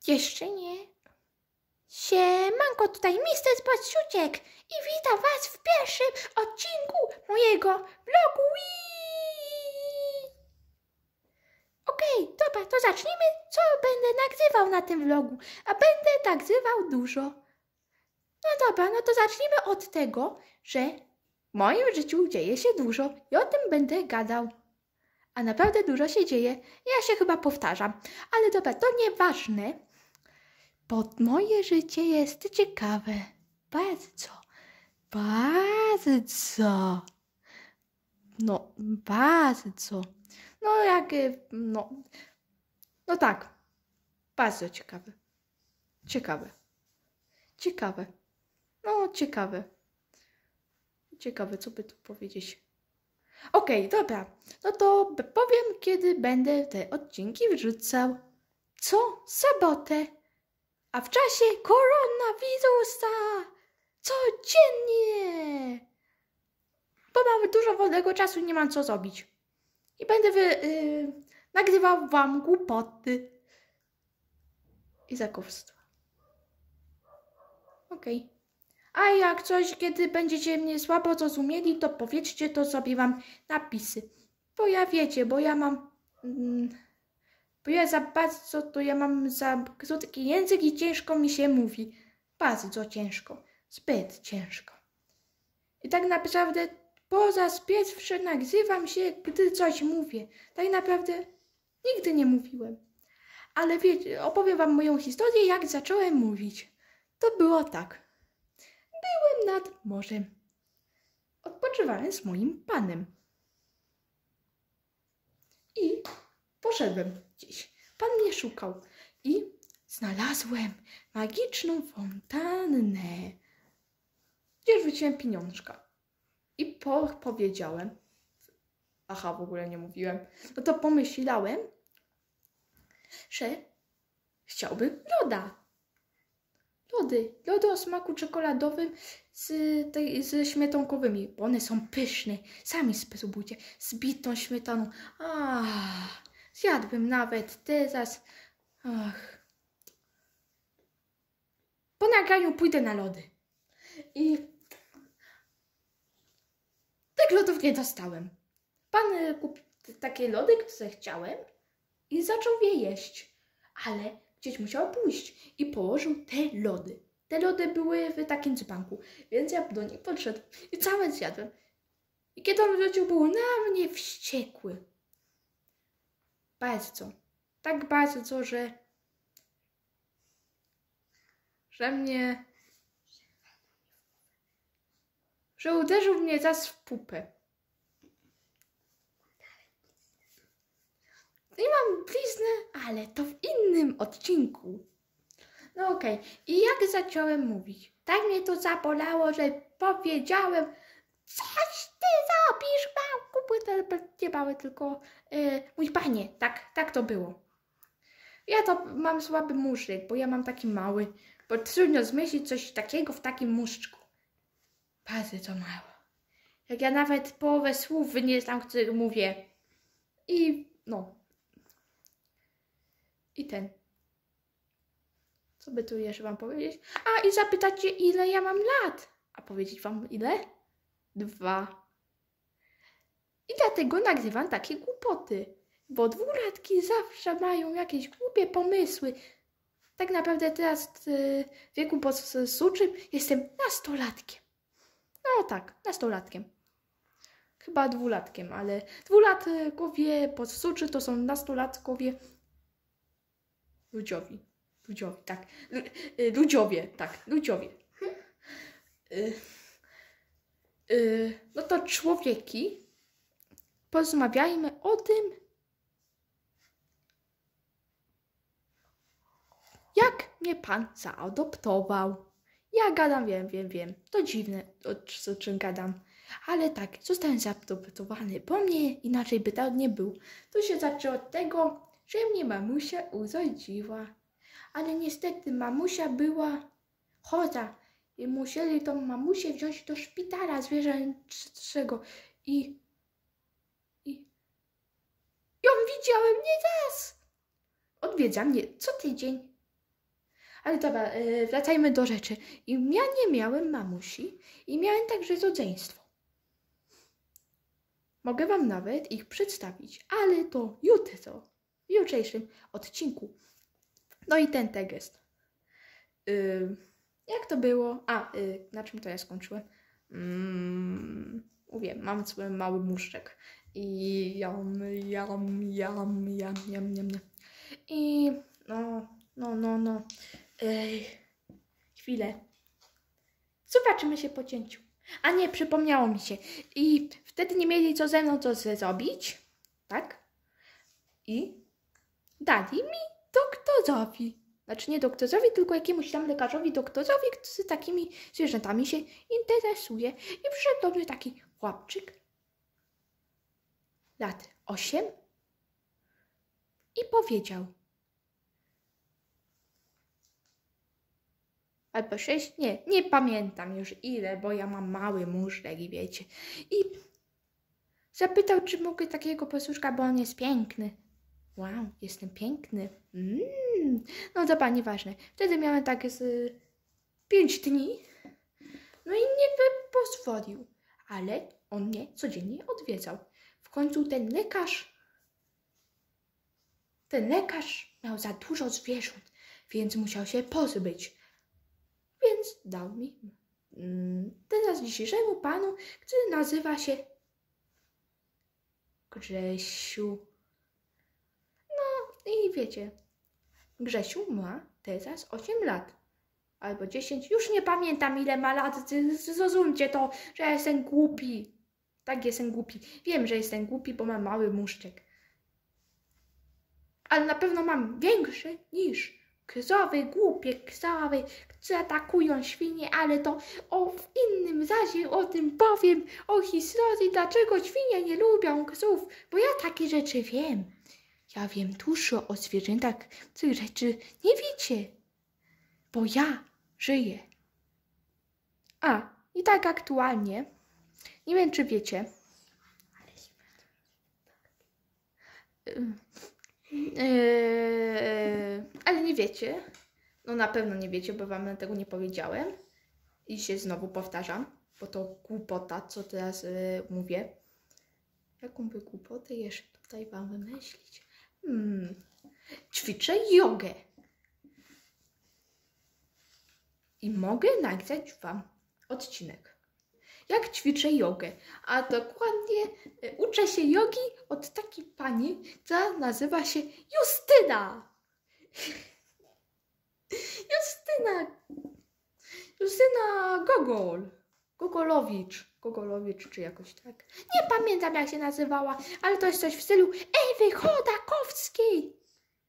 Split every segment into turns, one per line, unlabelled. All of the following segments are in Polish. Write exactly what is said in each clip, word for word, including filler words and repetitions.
Jeszcze nie. Siemanko, tutaj mister Spacjuciek i witam was w pierwszym odcinku mojego vlogu. Okej, okay, dobra, to zacznijmy, co będę nagrywał na tym vlogu. A będę nagrywał dużo. No dobra, no to zacznijmy od tego, że w moim życiu dzieje się dużo i o tym będę gadał. A naprawdę dużo się dzieje. Ja się chyba powtarzam. Ale dobra, to nieważne. Bo moje życie jest ciekawe. Bardzo. Bardzo. No, bardzo. No jak... No, no tak. Bardzo ciekawe. Ciekawe. Ciekawe. No, ciekawe. Ciekawe, co by tu powiedzieć. Okej, okay, dobra. No to powiem, kiedy będę te odcinki wrzucał. Co? Sobotę. A w czasie koronawirusa. Codziennie. Bo mam dużo wolnego czasu i nie mam co zrobić. I będę wy, yy, nagrywał wam głupoty. I zakowstwa. Okej. Okay. A jak coś, kiedy będziecie mnie słabo zrozumieli, to powiedzcie, to sobie wam napisy. Bo ja wiecie, bo ja mam... Mm, bo ja za bardzo, to ja mam za krótki język i ciężko mi się mówi. Bardzo ciężko. Zbyt ciężko. I tak naprawdę po raz pierwszy nagrywam się, gdy coś mówię. Tak naprawdę nigdy nie mówiłem. Ale wiecie, opowiem wam moją historię, jak zacząłem mówić. To było tak. Byłem nad morzem. Odpoczywałem z moim panem. I poszedłem gdzieś. Pan mnie szukał. I znalazłem magiczną fontannę. Gdzie rzuciłem pieniążka. I po powiedziałem. Aha, w ogóle nie mówiłem. No to pomyślałem, że chciałbym loda. Lody, lody o smaku czekoladowym z, tej, ze śmietankowymi, bo one są pyszne. Sami spróbujcie, z bitą śmietaną. Ach, zjadłbym nawet teraz. Ach. Po nagraniu pójdę na lody. I tych lodów nie dostałem. Pan kupił takie lody, które chciałem i zaczął je jeść. Ale gdzieś musiał pójść i położył te lody. Te lody były w takim dzbanku, więc ja do nich podszedłem i całe zjadłem. I kiedy on wrócił, był na mnie wściekły. Bardzo. Tak bardzo, że... że mnie... że uderzył mnie zaraz w pupę. I mam bliznę, ale to w innym odcinku. No okej. Okay. I jak zacząłem mówić? Tak mnie to zabolało, że powiedziałem, coś ty zrobisz, małku, nie mały, tylko yy, mój panie. Tak, tak to było. Ja to mam słaby muszczyk, bo ja mam taki mały, bo trudno zmieścić coś takiego w takim muszczku. Bardzo to mało. Jak ja nawet połowę słów nie znam, których mówię. I no. I ten. Co by tu jeszcze wam powiedzieć? A i zapytacie, ile ja mam lat. A powiedzieć wam ile? Dwa. I dlatego nagrywam takie głupoty. Bo dwulatki zawsze mają jakieś głupie pomysły. Tak naprawdę teraz w wieku podsuczym jestem nastolatkiem. No tak, nastolatkiem. Chyba dwulatkiem, ale dwulatkowie podsuczy to są nastolatkowie ludziowi. Ludziowi, tak. Ludziowie, tak, ludziowie. No to człowieki, porozmawiajmy o tym, jak mnie pan zaadoptował. Ja gadam, wiem, wiem, wiem. To dziwne, o czym gadam. Ale tak, zostałem zaadoptowany, bo mnie inaczej by tak nie był. To się zaczęło od tego, że mnie mamusia urodziła. Ale niestety mamusia była chora i musieli tą mamusię wziąć do szpitala zwierzęcego i, i ją widziałem nie raz. Odwiedza mnie co tydzień. Ale dobra, yy, wracajmy do rzeczy. I ja nie miałem mamusi i miałem także rodzeństwo. Mogę wam nawet ich przedstawić, ale to jutro, w jutrzejszym odcinku. No i ten tekst. Yy, jak to było? A, yy, na czym to ja skończyłem? Mm, mówię, mam swój mały muszczek. I jam, jam, jam, jam, jam, jam, jam. I no, no, no, no. Yy, chwilę. Zobaczymy się po cięciu. A nie, przypomniało mi się. I wtedy nie mieli co ze mną co zrobić. Tak? I dali mi doktorowi. Znaczy nie doktorowi, tylko jakiemuś tam lekarzowi, doktorowi, który takimi zwierzętami się interesuje. I przyszedł do mnie taki chłopczyk. Lat osiem. I powiedział. Albo sześć, nie, nie pamiętam już ile, bo ja mam mały muszlek i wiecie. I zapytał, czy mogę takiego posłuszka, bo on jest piękny. Wow, jestem piękny. Mm. No dobra, nieważne. Wtedy miałem tak z y, pięć dni. No i nie by pozwolił. Ale on mnie codziennie odwiedzał. W końcu ten lekarz, ten lekarz miał za dużo zwierząt, więc musiał się pozbyć. Więc dał mi mm, teraz dzisiejszemu panu, który nazywa się Grzesiu. No i wiecie, Grzesiu ma teraz osiem lat. Albo dziesięć, już nie pamiętam ile ma lat, zrozumcie to, że ja jestem głupi. Tak, jestem głupi. Wiem, że jestem głupi, bo mam mały muszczek. Ale na pewno mam większy niż krowy, głupie krowy, które atakują świnie, ale to o, w innym razie o tym powiem, o historii, dlaczego świnie nie lubią krów, bo ja takie rzeczy wiem. Ja wiem dużo o zwierzętach, których rzeczy nie wiecie, bo ja żyję. A, i tak aktualnie, nie wiem czy wiecie, Yy, ale nie wiecie, no na pewno nie wiecie, bo wam tego nie powiedziałem i się znowu powtarzam, bo to głupota, co teraz yy, mówię. Jaką by głupotę jeszcze tutaj wam wymyślić? Hmm. Ćwiczę jogę i mogę nagrać wam odcinek, jak ćwiczę jogę, a dokładnie y, uczę się jogi od takiej pani, która nazywa się Justyna. Justyna. Justyna Gogol. Gogolowicz. Gogolowicz czy jakoś tak. Nie pamiętam jak się nazywała, ale to jest coś w stylu Ewy Chodakowskiej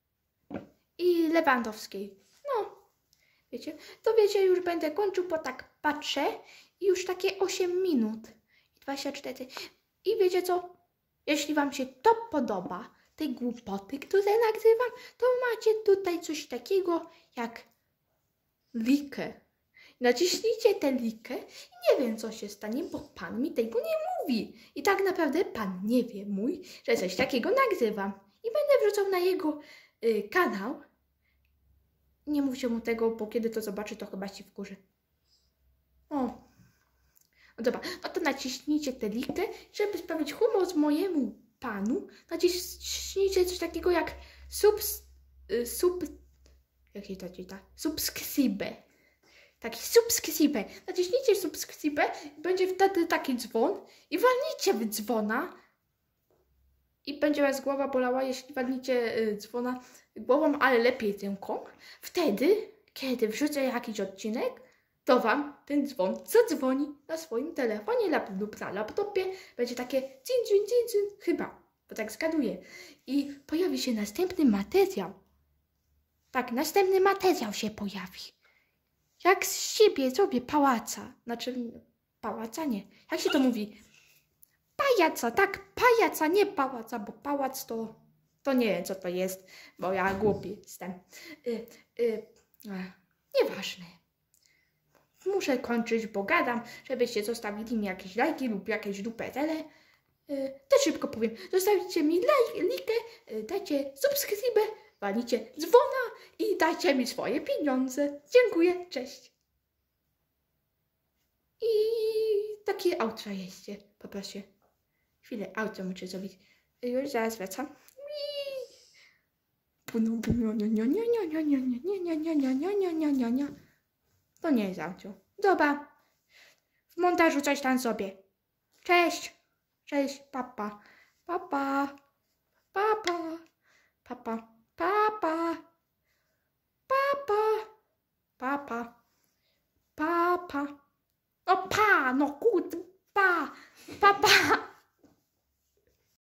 i Lewandowskiej. No, wiecie, to wiecie, już będę kończył, bo tak patrzę i już takie osiem minut i dwadzieścia cztery. I wiecie co? Jeśli wam się to podoba, te głupoty, które nagrywam, to macie tutaj coś takiego jak likę. Naciśnijcie tę likę i nie wiem co się stanie, bo pan mi tego nie mówi. I tak naprawdę pan nie wie mój, że coś takiego nagrywam. I będę wrzucał na jego y, kanał. Nie mówcie mu tego, bo kiedy to zobaczy, to chyba się wkurzy. O. No dobra, no to naciśnijcie tę likę, żeby sprawić humor z mojemu panu. Naciśnijcie coś takiego jak subs... Y, sub... Jak się to czyta? Subskrybe. Taki subskrybe. Naciśnijcie subskrybe i będzie wtedy taki dzwon i walnijcie w dzwona i będzie was głowa bolała, jeśli walnicie y, dzwona głową, ale lepiej ręką. Wtedy, kiedy wrzucę jakiś odcinek, to wam ten dzwon zadzwoni na swoim telefonie lub na laptopie. Będzie takie dzin, dzin, dzin, dzin, chyba, bo tak zgaduję. I pojawi się następny materiał. Tak, następny materiał się pojawi. Jak z siebie zrobię pałaca. Znaczy, pałaca nie. Jak się to mówi? Pajaca, tak, pajaca, nie pałaca, bo pałac to, to nie wiem co to jest, bo ja głupi jestem. Y, y, nieważne. Muszę kończyć, bo gadam, żebyście zostawili mi jakieś lajki lub jakieś duperele. Yy, też szybko powiem. Zostawicie mi lajkę, yy, dajcie subskrybę, walnijcie dzwona i i dajcie mi swoje pieniądze. Dziękuję, cześć. I takie outro jeździe, poproszę. Chwilę, outro muszę zrobić. Już zaraz wracam. To nie jest outro. Dobra. W montażu coś tam sobie. Cześć. Cześć, papa. Papa. Papa. Papa. Papa. Papa. Papa. Papa. O pa, no kurde, pa. Papa.